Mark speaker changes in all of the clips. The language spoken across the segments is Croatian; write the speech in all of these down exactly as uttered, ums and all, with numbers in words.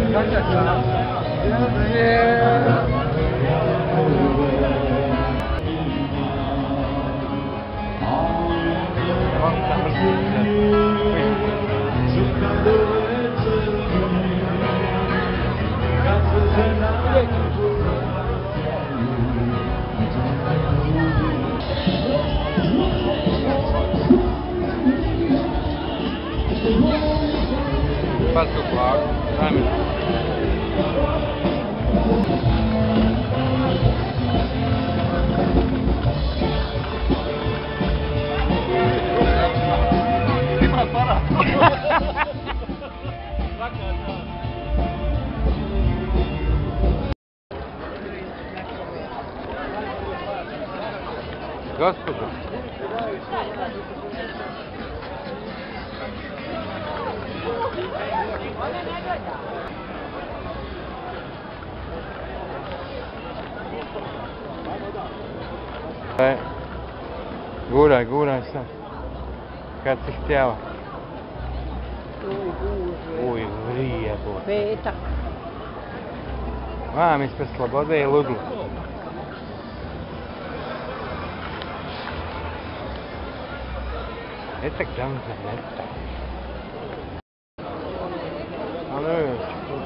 Speaker 1: Fatto qua, dammi. Prima parato. Gospođo. E, guraj, guraj sad. Kad si htjela. Uj, vrije bo.
Speaker 2: Petak.
Speaker 1: Mam ispred slobode i ludlu. Etak dam za netak. Ali još.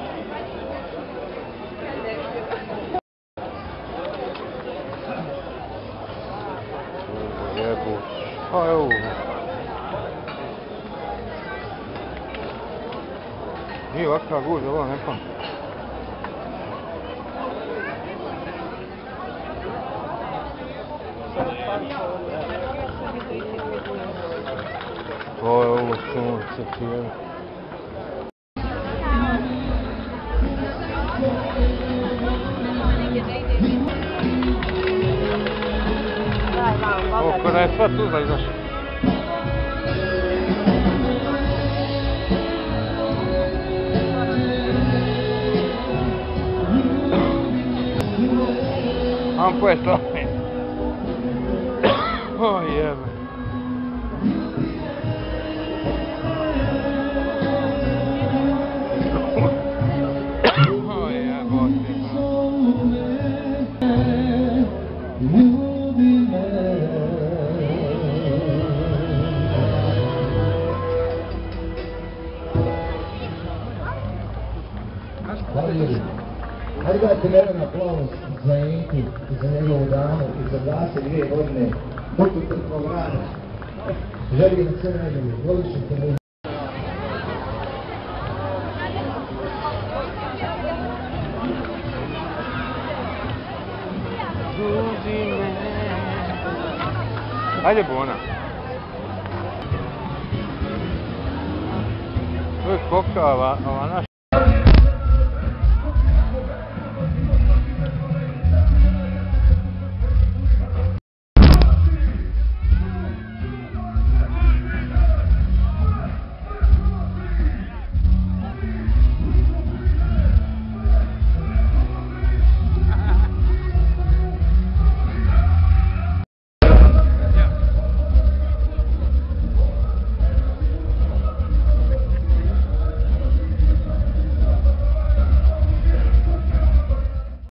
Speaker 1: Jebu. A evo. Nije ovakva guža, ovo ne pam. Ovo je ovo sunce cijelo. Ovo kada je sva tuza izašla. Mam puesto. Oh jebe. Oh jebote.
Speaker 3: Hajde dajte jedan aplauz za Enku i za njegovu damu i za dvadeset dvije godine mukotrpnog rada. Želim na sve najbolje, godišnjice mu.
Speaker 1: Ajde Bona. Uvijek pokava ova naša.